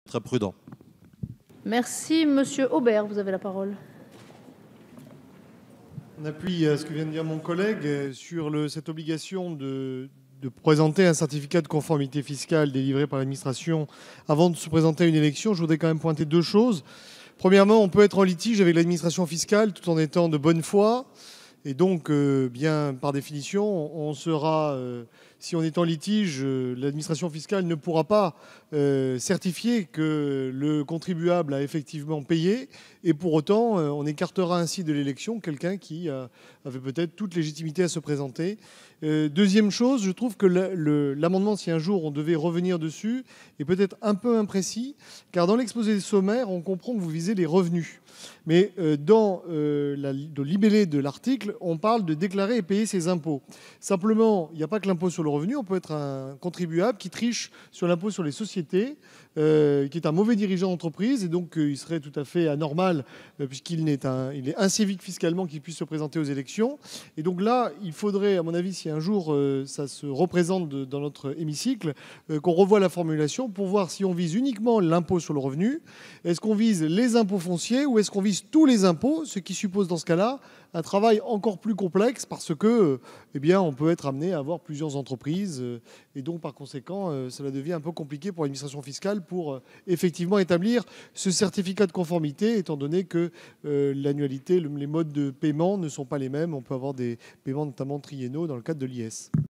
très prudent. Merci. Monsieur Aubert, vous avez la parole. En appui à ce que vient de dire mon collègue sur cette obligation de présenter un certificat de conformité fiscale délivré par l'administration avant de se présenter à une élection, je voudrais quand même pointer deux choses. Premièrement, on peut être en litige avec l'administration fiscale tout en étant de bonne foi. Et donc, bien par définition, on sera, si on est en litige, l'administration fiscale ne pourra pas certifier que le contribuable a effectivement payé. Et pour autant, on écartera ainsi de l'élection quelqu'un qui avait peut-être toute légitimité à se présenter. Deuxième chose, je trouve que l'amendement, si un jour on devait revenir dessus, est peut-être un peu imprécis, car dans l'exposé sommaire, on comprend que vous visez les revenus. Mais dans le libellé de l'article, on parle de déclarer et payer ses impôts. Simplement, il n'y a pas que l'impôt sur le revenu, on peut être un contribuable qui triche sur l'impôt sur les sociétés, qui est un mauvais dirigeant d'entreprise, et donc il serait tout à fait anormal, puisqu'il est incivique fiscalement qu'il puisse se présenter aux élections. Et donc là, il faudrait, à mon avis, si un jour ça se représente dans notre hémicycle, qu'on revoie la formulation pour voir si on vise uniquement l'impôt sur le revenu, est-ce qu'on vise les impôts fonciers ou est-ce qu'on vise tous les impôts, ce qui suppose dans ce cas-là un travail encore plus complexe parce que, eh bien, on peut être amené à avoir plusieurs entreprises et donc par conséquent, cela devient un peu compliqué pour l'administration fiscale pour effectivement établir ce certificat de conformité, étant donné que l'annualité, les modes de paiement ne sont pas les mêmes. On peut avoir des paiements notamment triennaux dans le cadre de l'IS.